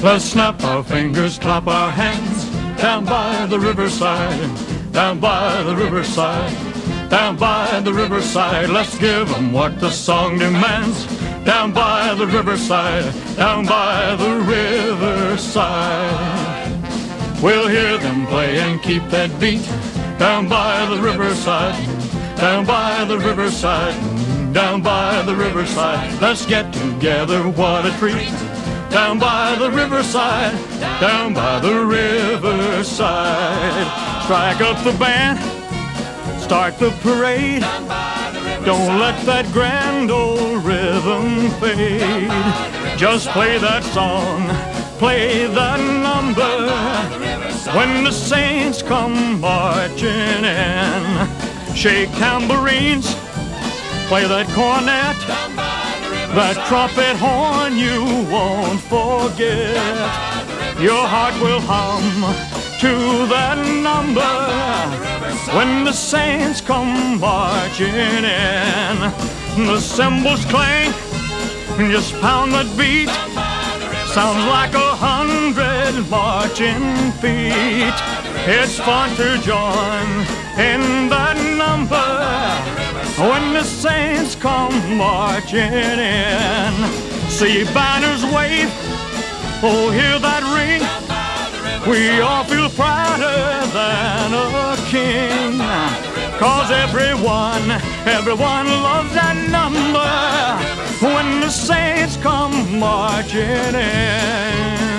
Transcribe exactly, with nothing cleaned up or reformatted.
Let's snap our fingers, clap our hands, down by the riverside, down by the riverside, down by the riverside. Let's give 'em what the song demands, down by the riverside, down by the riverside. We'll hear them play and keep that beat, down by the riverside, down by the riverside, down by the riverside. Let's get together, what a treat, down by the riverside, down by the riverside. Strike up the band, start the parade, don't let that grand old rhythm fade. Just play that song, play that number, when the saints come marching in. Shake tambourines, play that cornet, that trumpet horn you won't forget. Your heart will hum to that number when the saints come marching in. The cymbals clang, just pound that beat, sounds like a hundred marching feet. It's fun to join in that number when the saints come marching in. See banners wave, oh hear that ring, we all feel prouder than a king. Cause everyone, everyone loves that number when the saints come marching in.